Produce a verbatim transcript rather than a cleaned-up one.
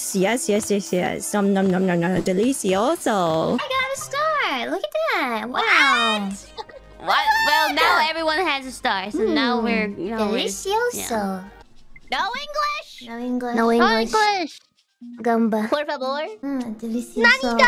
Yes, yes, yes, yes, yes. Nom nom nom nom nom. Delicioso. I got a star. Look at that. Wow. What? Well, now everyone has a star, so mm. now we're... You know, Delicioso. Yeah. No English? No English. No English. No English. Gamba. Por favor. Mm, delicioso.